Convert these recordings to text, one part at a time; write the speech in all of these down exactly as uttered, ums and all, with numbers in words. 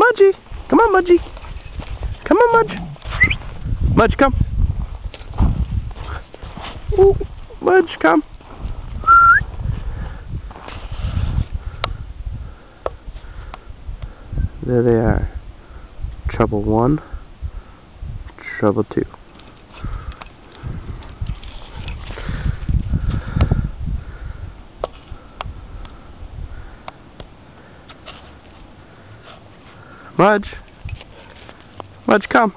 Mudgy. Come on, Mudgy. Come on, Mudge. Mudge, come. Ooh, Mudge, come. There they are. Trouble one, trouble two. Mudge. Mudge, come.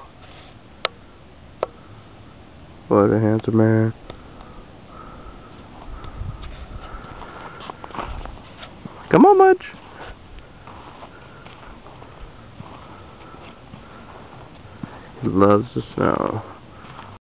What a handsome man. Come on, Mudge. He loves the snow.